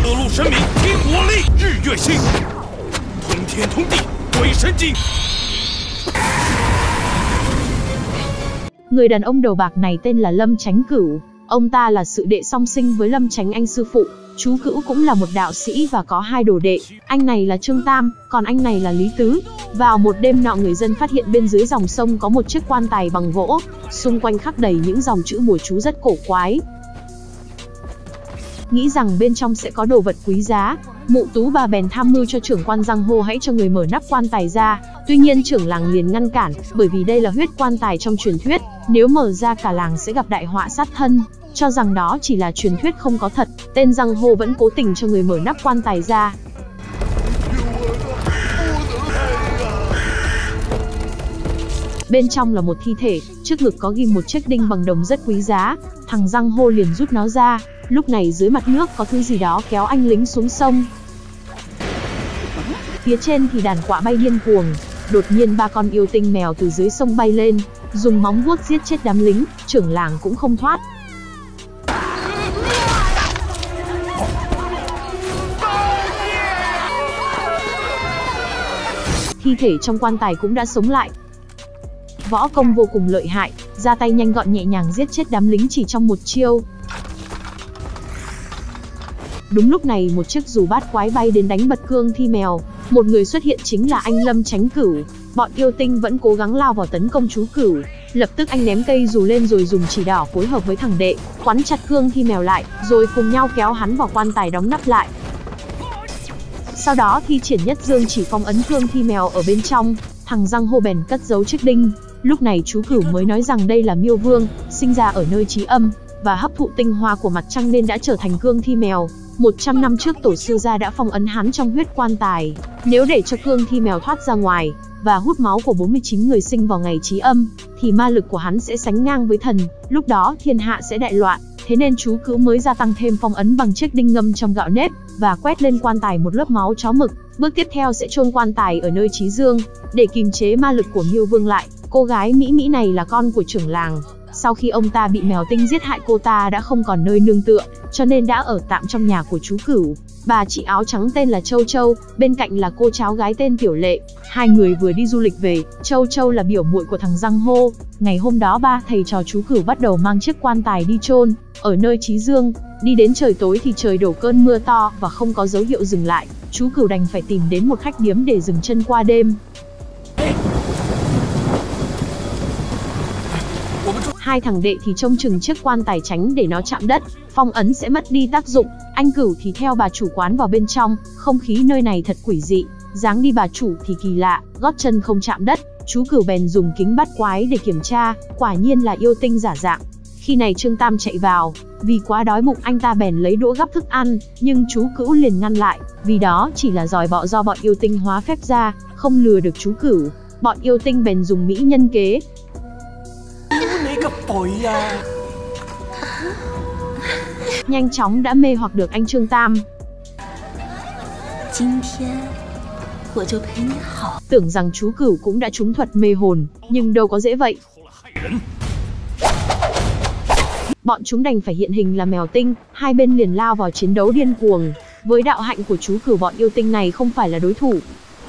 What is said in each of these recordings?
各路神明给我立日月星，通天通地，鬼神经。 Người đàn ông đầu bạc này tên là Lâm Chánh Cửu, ông ta là sự đệ song sinh với Lâm Chánh Anh sư phụ. Chú Cửu cũng là một đạo sĩ và có 2 đồ đệ, anh này là Trương Tam, còn anh này là Lý Tứ. Vào một đêm nọ, người dân phát hiện bên dưới dòng sông có một chiếc quan tài bằng gỗ, xung quanh khắc đầy những dòng chữ bùa chú rất cổ quái. Nghĩ rằng bên trong sẽ có đồ vật quý giá, Mụ Tú bà bèn tham mưu cho trưởng quan Giang Hồ hãy cho người mở nắp quan tài ra. Tuy nhiên trưởng làng liền ngăn cản, bởi vì đây là huyết quan tài trong truyền thuyết, nếu mở ra cả làng sẽ gặp đại họa sát thân. Cho rằng đó chỉ là truyền thuyết không có thật, tên Giang Hồ vẫn cố tình cho người mở nắp quan tài ra. Bên trong là một thi thể, trước ngực có ghim một chiếc đinh bằng đồng rất quý giá. Thằng Giang Hồ liền rút nó ra. Lúc này dưới mặt nước có thứ gì đó kéo anh lính xuống sông. Phía trên thì đàn quạ bay điên cuồng. Đột nhiên 3 con yêu tinh mèo từ dưới sông bay lên, dùng móng vuốt giết chết đám lính, trưởng làng cũng không thoát. Thi thể trong quan tài cũng đã sống lại. Võ công vô cùng lợi hại, ra tay nhanh gọn nhẹ nhàng giết chết đám lính chỉ trong một chiêu. Đúng lúc này một chiếc dù bát quái bay đến đánh bật cương thi mèo. Một người xuất hiện chính là anh Lâm Chánh Cửu. Bọn yêu tinh vẫn cố gắng lao vào tấn công chú Cửu. Lập tức anh ném cây dù lên rồi dùng chỉ đỏ phối hợp với thằng đệ, quắn chặt cương thi mèo lại, rồi cùng nhau kéo hắn vào quan tài đóng nắp lại. Sau đó thi triển nhất dương chỉ phong ấn cương thi mèo ở bên trong. Thằng Giang Hồ bèn cất giấu chiếc đinh. Lúc này chú Cửu mới nói rằng đây là Miêu Vương, sinh ra ở nơi Chí Âm và hấp thụ tinh hoa của mặt trăng nên đã trở thành cương thi mèo. 100 năm trước tổ sư gia đã phong ấn hắn trong huyết quan tài. Nếu để cho cương thi mèo thoát ra ngoài và hút máu của 49 người sinh vào ngày Chí Âm, thì ma lực của hắn sẽ sánh ngang với thần, lúc đó thiên hạ sẽ đại loạn. Thế nên chú Cửu mới gia tăng thêm phong ấn bằng chiếc đinh ngâm trong gạo nếp và quét lên quan tài một lớp máu chó mực. Bước tiếp theo sẽ chôn quan tài ở nơi Chí Dương để kìm chế ma lực của Miêu Vương lại. Cô gái Mỹ Mỹ này là con của trưởng làng. Sau khi ông ta bị mèo tinh giết hại, cô ta đã không còn nơi nương tựa, cho nên đã ở tạm trong nhà của chú Cửu. Bà chị áo trắng tên là Châu Châu, bên cạnh là cô cháu gái tên Tiểu Lệ. Hai người vừa đi du lịch về. Châu Châu là biểu muội của thằng Giang Hồ. Ngày hôm đó ba thầy trò chú Cửu bắt đầu mang chiếc quan tài đi chôn ở nơi Chí Dương. Đi đến trời tối thì trời đổ cơn mưa to và không có dấu hiệu dừng lại. Chú Cửu đành phải tìm đến một khách điếm để dừng chân qua đêm. Hai thằng đệ thì trông chừng chiếc quan tài tránh để nó chạm đất, phong ấn sẽ mất đi tác dụng. Anh Cửu thì theo bà chủ quán vào bên trong, không khí nơi này thật quỷ dị, dáng đi bà chủ thì kỳ lạ, gót chân không chạm đất. Chú Cửu bèn dùng kính bát quái để kiểm tra, quả nhiên là yêu tinh giả dạng. Khi này Trương Tam chạy vào, vì quá đói bụng anh ta bèn lấy đũa gắp thức ăn, nhưng chú Cửu liền ngăn lại, vì đó chỉ là giòi bọ do bọn yêu tinh hóa phép ra, không lừa được chú Cửu. Bọn yêu tinh bèn dùng mỹ nhân kế. Nhanh chóng đã mê hoặc được anh Trương Tam. Tưởng rằng chú Cửu cũng đã trúng thuật mê hồn, nhưng đâu có dễ vậy. Bọn chúng đành phải hiện hình là mèo tinh, hai bên liền lao vào chiến đấu điên cuồng. Với đạo hạnh của chú Cửu, bọn yêu tinh này không phải là đối thủ.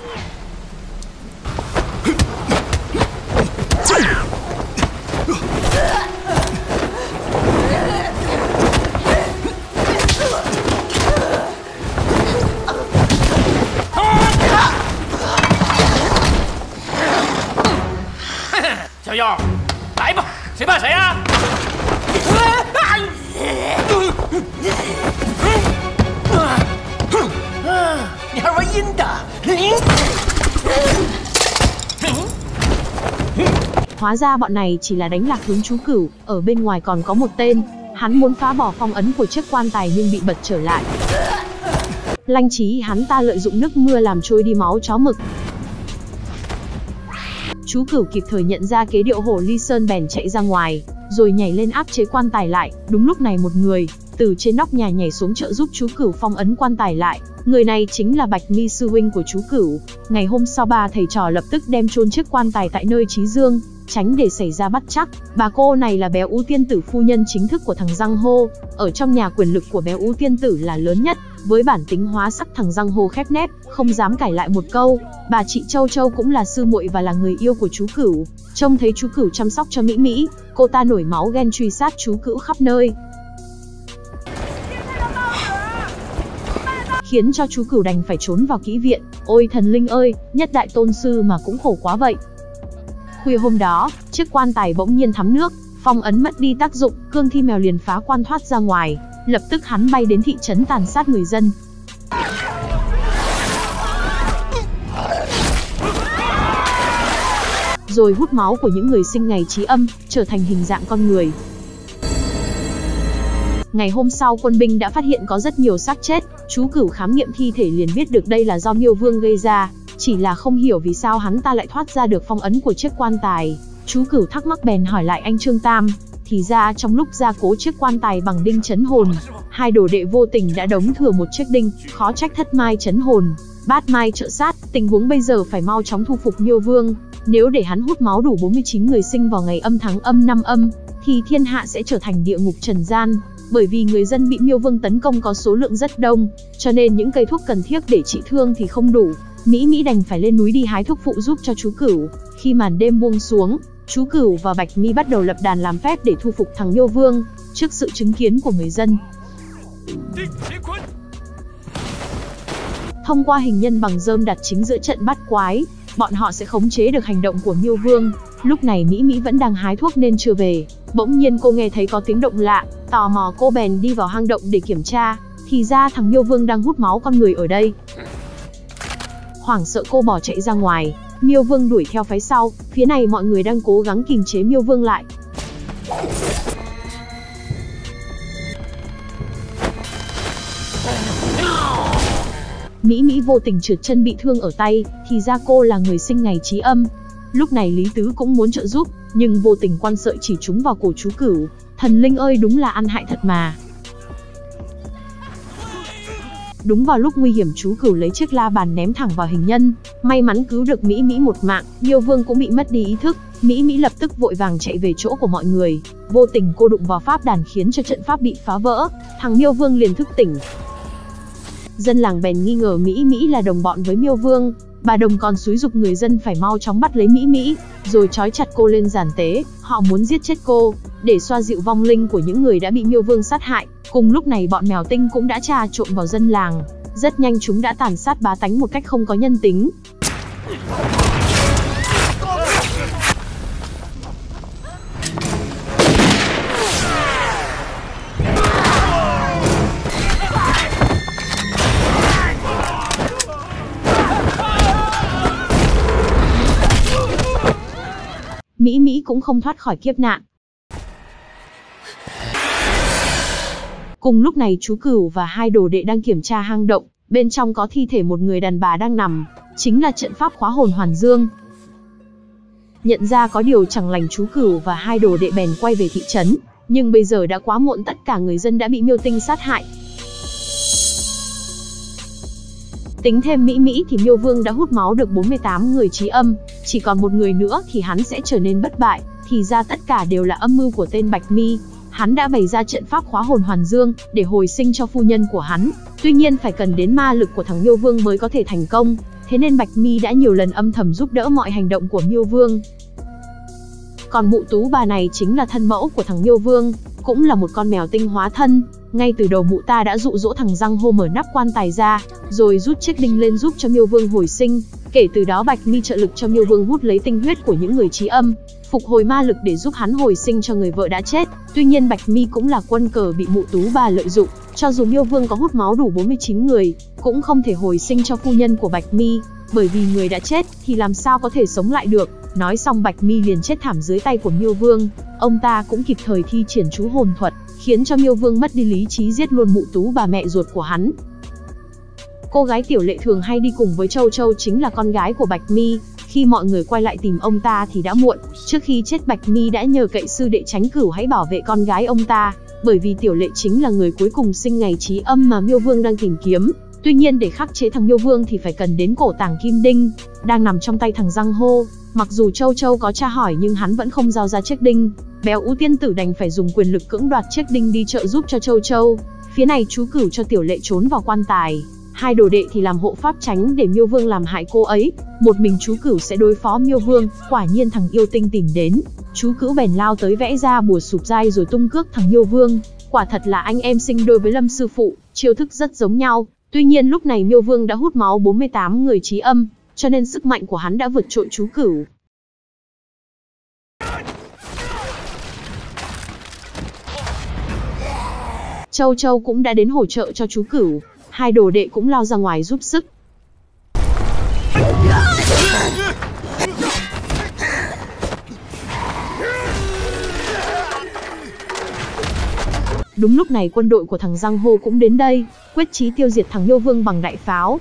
Hóa ra bọn này chỉ là đánh lạc hướng chú Cửu, ở bên ngoài còn có một tên. Hắn muốn phá bỏ phong ấn của chiếc quan tài nhưng bị bật trở lại. Lanh trí hắn ta lợi dụng nước mưa làm trôi đi máu chó mực. Chú Cửu kịp thời nhận ra kế điệu Hổ Ly Sơn bèn chạy ra ngoài, rồi nhảy lên áp chế quan tài lại. Đúng lúc này một người từ trên nóc nhà nhảy xuống trợ giúp chú Cửu phong ấn quan tài lại. Người này chính là Bạch Mi sư huynh của chú Cửu. Ngày hôm sau ba thầy trò lập tức đem chôn chiếc quan tài tại nơi Chí Dương. tránh để xảy ra bất trắc. Bà cô này là Béo Ú tiên tử, phu nhân chính thức của thằng Giang Hô. Ở trong nhà quyền lực của Béo Ú tiên tử là lớn nhất. Với bản tính hóa sắc, thằng Giang Hô khép nép, không dám cãi lại một câu. Bà chị Châu Châu cũng là sư muội và là người yêu của chú Cửu. Trông thấy chú Cửu chăm sóc cho Mỹ Mỹ, cô ta nổi máu ghen truy sát chú Cửu khắp nơi, khiến cho chú Cửu đành phải trốn vào kỹ viện. Ôi thần linh ơi, nhất đại tôn sư mà cũng khổ quá vậy. Khuya hôm đó, chiếc quan tài bỗng nhiên thấm nước, phong ấn mất đi tác dụng, Cương Thi Mèo liền phá quan thoát ra ngoài. Lập tức hắn bay đến thị trấn tàn sát người dân. Rồi hút máu của những người sinh ngày trí âm, trở thành hình dạng con người. Ngày hôm sau, quân binh đã phát hiện có rất nhiều xác chết. Chú Cửu khám nghiệm thi thể liền biết được đây là do Miêu Vương gây ra, chỉ là không hiểu vì sao hắn ta lại thoát ra được phong ấn của chiếc quan tài. Chú Cửu thắc mắc bèn hỏi lại anh Trương Tam, thì ra trong lúc gia cố chiếc quan tài bằng đinh trấn hồn, hai đồ đệ vô tình đã đóng thừa một chiếc đinh, khó trách thất mai trấn hồn, bát mai trợ sát. Tình huống bây giờ phải mau chóng thu phục Miêu Vương. Nếu để hắn hút máu đủ 49 người sinh vào ngày âm tháng âm năm âm, thì thiên hạ sẽ trở thành địa ngục trần gian. Bởi vì người dân bị Miêu Vương tấn công có số lượng rất đông, cho nên những cây thuốc cần thiết để trị thương thì không đủ. Mỹ Mỹ đành phải lên núi đi hái thuốc phụ giúp cho chú Cửu. Khi màn đêm buông xuống, chú Cửu và Bạch Mi bắt đầu lập đàn làm phép để thu phục thằng Miêu Vương, trước sự chứng kiến của người dân. Thông qua hình nhân bằng rơm đặt chính giữa trận bát quái, bọn họ sẽ khống chế được hành động của Miêu Vương. Lúc này Mỹ Mỹ vẫn đang hái thuốc nên chưa về. Bỗng nhiên cô nghe thấy có tiếng động lạ, tò mò cô bèn đi vào hang động để kiểm tra. Thì ra thằng Miêu Vương đang hút máu con người ở đây. Hoảng sợ cô bỏ chạy ra ngoài, Miêu Vương đuổi theo phía sau. Phía này mọi người đang cố gắng kìm chế Miêu Vương lại. Mỹ Mỹ vô tình trượt chân bị thương ở tay, thì ra cô là người sinh ngày trí âm. Lúc này Lý Tứ cũng muốn trợ giúp, nhưng vô tình quan sợi chỉ trúng vào cổ chú Cửu. Thần linh ơi, đúng là ăn hại thật mà. Đúng vào lúc nguy hiểm, chú Cửu lấy chiếc la bàn ném thẳng vào hình nhân, may mắn cứu được Mỹ Mỹ một mạng. Miêu Vương cũng bị mất đi ý thức. Mỹ Mỹ lập tức vội vàng chạy về chỗ của mọi người. Vô tình cô đụng vào pháp đàn khiến cho trận pháp bị phá vỡ. Thằng Miêu Vương liền thức tỉnh. Dân làng bèn nghi ngờ Mỹ Mỹ là đồng bọn với Miêu Vương. Bà Đồng còn xúi giục người dân phải mau chóng bắt lấy Mỹ Mỹ, rồi trói chặt cô lên giàn tế. Họ muốn giết chết cô, để xoa dịu vong linh của những người đã bị Miêu Vương sát hại. Cùng lúc này bọn mèo tinh cũng đã trà trộn vào dân làng. Rất nhanh chúng đã tàn sát bá tánh một cách không có nhân tính. Mỹ Mỹ cũng không thoát khỏi kiếp nạn. Cùng lúc này chú Cửu và hai đồ đệ đang kiểm tra hang động, bên trong có thi thể một người đàn bà đang nằm, chính là trận pháp khóa hồn Hoàn Dương. Nhận ra có điều chẳng lành, chú Cửu và hai đồ đệ bèn quay về thị trấn, nhưng bây giờ đã quá muộn, tất cả người dân đã bị Miêu Tinh sát hại. Tính thêm Mỹ Mỹ thì Miêu Vương đã hút máu được 48 người trí âm, chỉ còn một người nữa thì hắn sẽ trở nên bất bại. Thì ra tất cả đều là âm mưu của tên Bạch Mi. Hắn đã bày ra trận pháp khóa hồn Hoàn Dương để hồi sinh cho phu nhân của hắn. Tuy nhiên phải cần đến ma lực của thằng Miêu Vương mới có thể thành công. Thế nên Bạch Mi đã nhiều lần âm thầm giúp đỡ mọi hành động của Miêu Vương. Còn mụ Tú bà này chính là thân mẫu của thằng Miêu Vương, cũng là một con mèo tinh hóa thân. Ngay từ đầu mụ ta đã dụ dỗ thằng Giang Hô mở nắp quan tài ra, rồi rút chiếc đinh lên giúp cho Miêu Vương hồi sinh. Kể từ đó Bạch Mi trợ lực cho Miêu Vương hút lấy tinh huyết của những người trí âm, phục hồi ma lực để giúp hắn hồi sinh cho người vợ đã chết. Tuy nhiên Bạch Mi cũng là quân cờ bị mụ Tú bà lợi dụng. Cho dù Miêu Vương có hút máu đủ 49 người, cũng không thể hồi sinh cho phu nhân của Bạch Mi, bởi vì người đã chết thì làm sao có thể sống lại được. Nói xong Bạch Mi liền chết thảm dưới tay của Miêu Vương. Ông ta cũng kịp thời thi triển chú hồn thuật, khiến cho Miêu Vương mất đi lý trí, giết luôn mụ Tú bà mẹ ruột của hắn. Cô gái Tiểu Lệ thường hay đi cùng với Châu Châu chính là con gái của Bạch Mi. Khi mọi người quay lại tìm ông ta thì đã muộn. Trước khi chết, Bạch Mi đã nhờ cậy sư đệ Chánh Cửu hãy bảo vệ con gái ông ta, bởi vì Tiểu Lệ chính là người cuối cùng sinh ngày trí âm mà Miêu Vương đang tìm kiếm. Tuy nhiên để khắc chế thằng Miêu Vương thì phải cần đến cổ tàng kim đinh, đang nằm trong tay thằng Giang Hô. Mặc dù Châu Châu có tra hỏi nhưng hắn vẫn không giao ra chiếc đinh. Béo Ú tiên tử đành phải dùng quyền lực cưỡng đoạt chiếc đinh đi trợ giúp cho Châu Châu. Phía này chú Cửu cho Tiểu Lệ trốn vào quan tài, hai đồ đệ thì làm hộ pháp tránh để Miêu Vương làm hại cô ấy. Một mình chú Cửu sẽ đối phó Miêu Vương. Quả nhiên thằng yêu tinh tìm đến, chú Cửu bèn lao tới vẽ ra bùa sụp dai rồi tung cước thằng Miêu Vương. Quả thật là anh em sinh đôi với Lâm sư phụ, chiêu thức rất giống nhau. Tuy nhiên lúc này Miêu Vương đã hút máu 48 người chí âm, cho nên sức mạnh của hắn đã vượt trội chú Cửu. Châu Châu cũng đã đến hỗ trợ cho chú Cửu, hai đồ đệ cũng lao ra ngoài giúp sức. Đúng lúc này quân đội của thằng Giang Hô cũng đến đây, quyết chí tiêu diệt thằng Miêu Vương bằng đại pháo.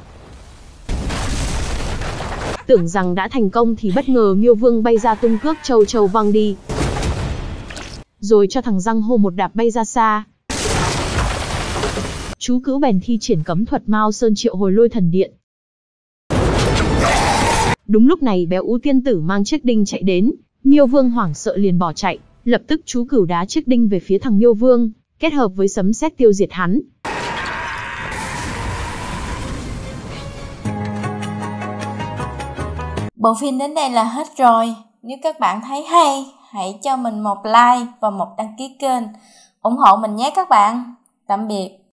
Tưởng rằng đã thành công thì bất ngờ Miêu Vương bay ra tung cước Châu Châu văng đi, rồi cho thằng Giang Hô một đạp bay ra xa. Chú Cửu bèn thi triển cấm thuật Mao Sơn triệu hồi lôi thần điện. Đúng lúc này Béo Ú tiên tử mang chiếc đinh chạy đến, Miêu Vương hoảng sợ liền bỏ chạy, lập tức chú Cửu đá chiếc đinh về phía thằng Miêu Vương, kết hợp với sấm sét tiêu diệt hắn. Bộ phim đến đây là hết rồi. Nếu các bạn thấy hay, hãy cho mình một like và một đăng ký kênh, ủng hộ mình nhé các bạn. Tạm biệt.